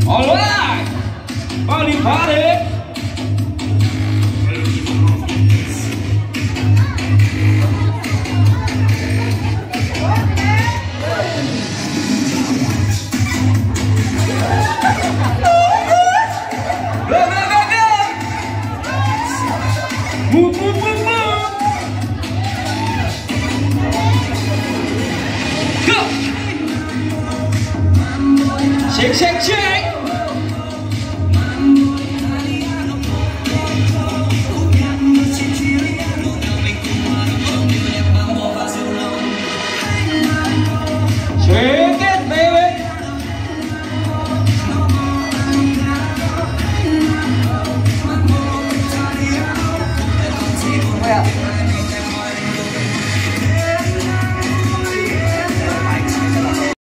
Alright, party party. Move, move, move, move. Go. Shake, shake, shake.